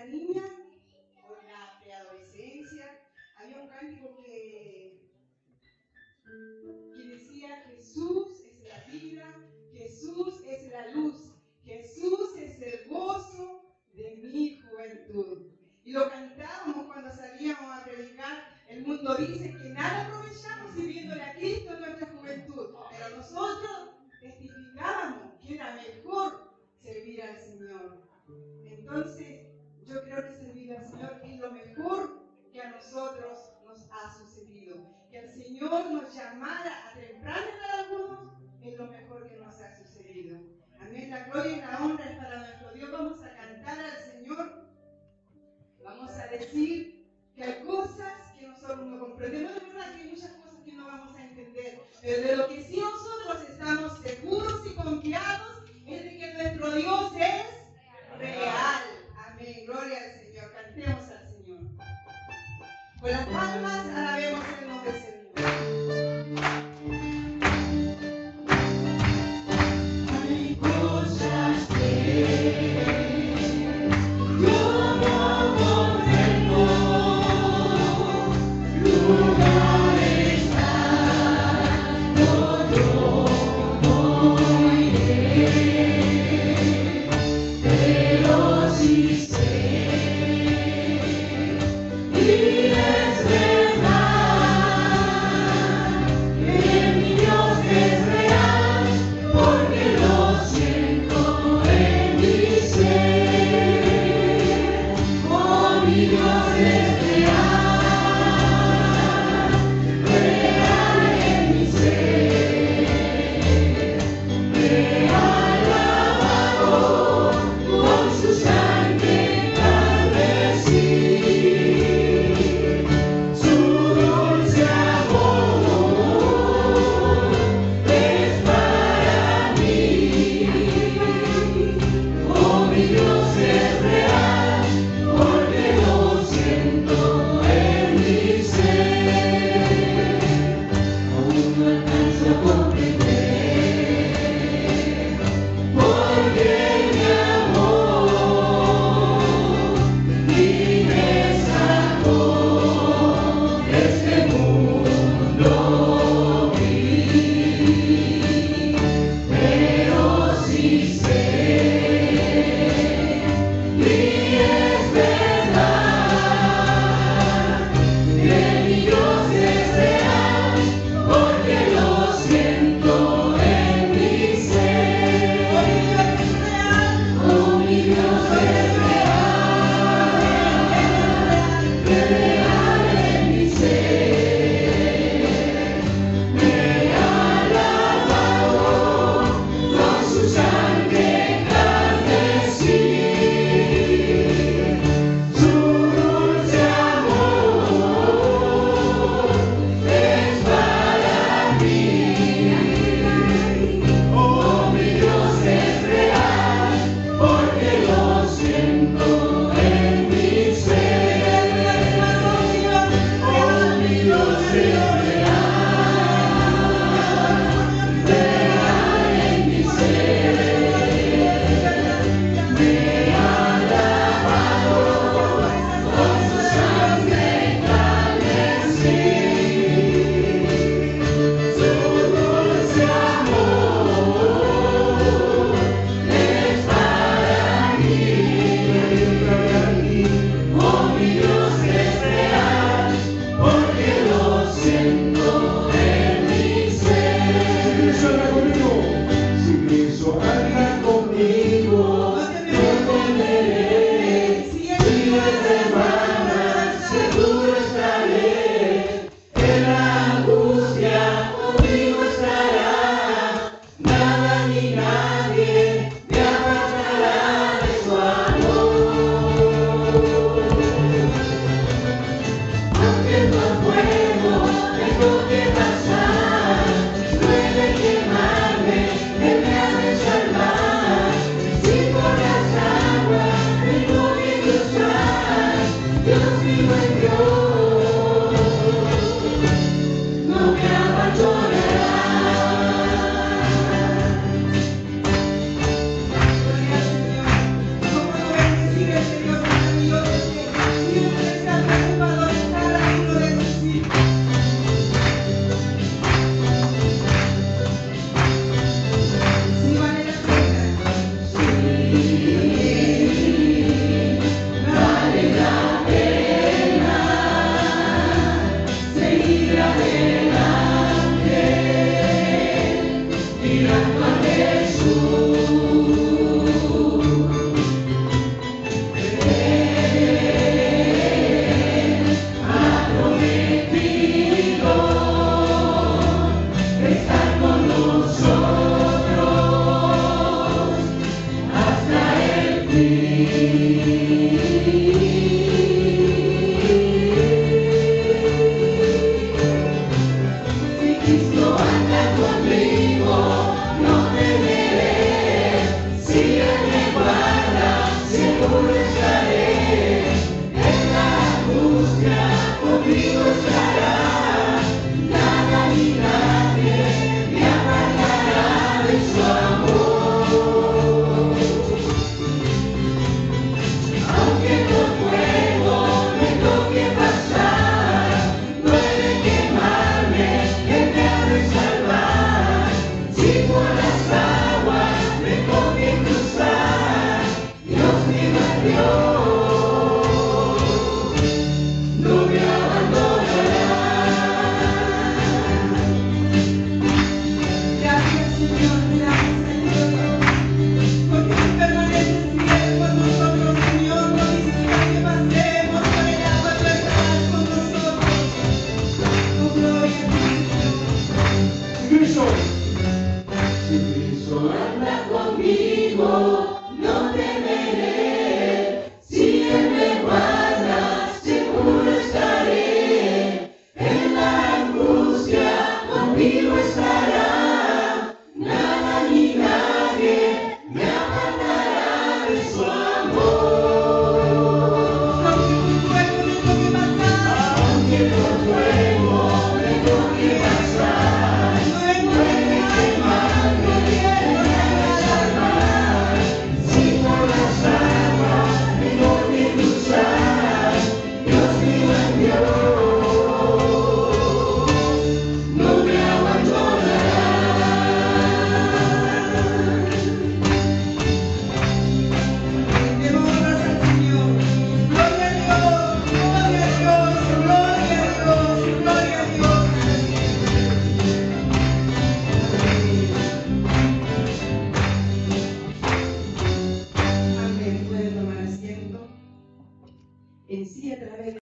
niña, o en la preadolescencia, había un cántico que decía: Jesús es la vida, Jesús es la luz, Jesús es el gozo de mi juventud. Y lo cantábamos cuando salíamos a predicar. El mundo dice que nada aprovechamos sirviéndole a Cristo en nuestra juventud, pero nosotros testificábamos que era mejor servir al Señor. Entonces, yo creo que servir al Señor es lo mejor que a nosotros nos ha sucedido. Que el Señor nos llamara a temprana edad a algunos es lo mejor que nos ha sucedido. Amén. La gloria y la honra es para nuestro Dios. Vamos a cantar al Señor. Vamos a decir que hay cosas que nosotros no comprendemos. De verdad que hay muchas cosas que no vamos a entender. Pero de lo que sí nosotros estamos seguros y confiados es de que nuestro Dios es real. Amén. Gloria al Señor. Cantemos al Señor. Con las palmas alabemos el nombre del Señor. Hay cosas que yo no comprendo, lugar está, yo no iré, pero sí sé, y es verdad. Siento En sí, a través de